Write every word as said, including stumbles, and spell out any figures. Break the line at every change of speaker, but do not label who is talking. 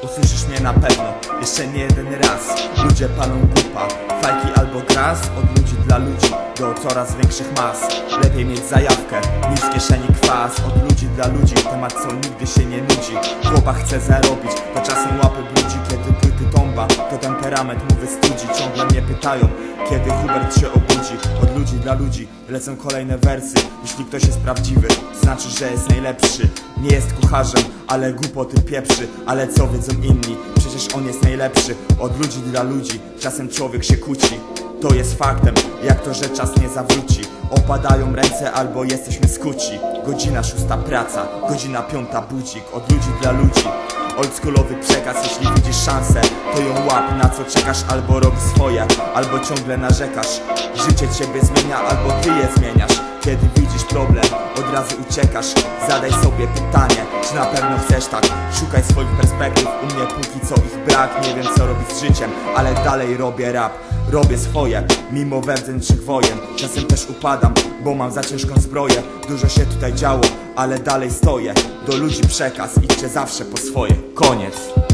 usłyszysz mnie na pewno jeszcze nie jeden raz. Ludzie palą gupa, fajki albo gras. Od ludzi dla ludzi do coraz większych mas. Lepiej mieć zajawkę niż w kieszeni kwas. Od ludzi dla ludzi, temat co nigdy się nie nudzi. Chłopak chce zarobić, to czasem łapy brudzi. Kiedy płyty tomba, to temperament mu wystudzi. Ciągle mnie pytają, kiedy Hubert się obudzi. Od ludzi dla ludzi lecą kolejne wersy. Jeśli ktoś jest prawdziwy, znaczy, że jest najlepszy. Nie jest kucharzem, ale głupoty pieprzy. Ale co wiedzą inni? Przecież on jest najlepszy. Od ludzi dla ludzi czasem człowiek się kłóci. To jest faktem, jak to, że czas nie zawróci. Opadają ręce albo jesteśmy skuci. Godzina szósta praca, godzina piąta budzik. Od ludzi dla ludzi oldschoolowy przekaz. Jeśli widzisz szansę, to ją łap. Na co czekasz? Albo robi swoje, albo ciągle narzekasz. Życie ciebie zmienia, albo ty je zmieniasz. Kiedy widzisz problem, od razu uciekasz. Zadaj sobie pytanie, czy na pewno chcesz tak? Szukaj swoich perspektyw, u mnie póki co ich brak. Nie wiem co robić z życiem, ale dalej robię rap. Robię swoje, mimo wewnętrznych wojen. Czasem też upadam, bo mam za ciężką zbroję. Dużo się tutaj działo, ale dalej stoję. Do ludzi przekaz, idźcie zawsze po swoje. Koniec.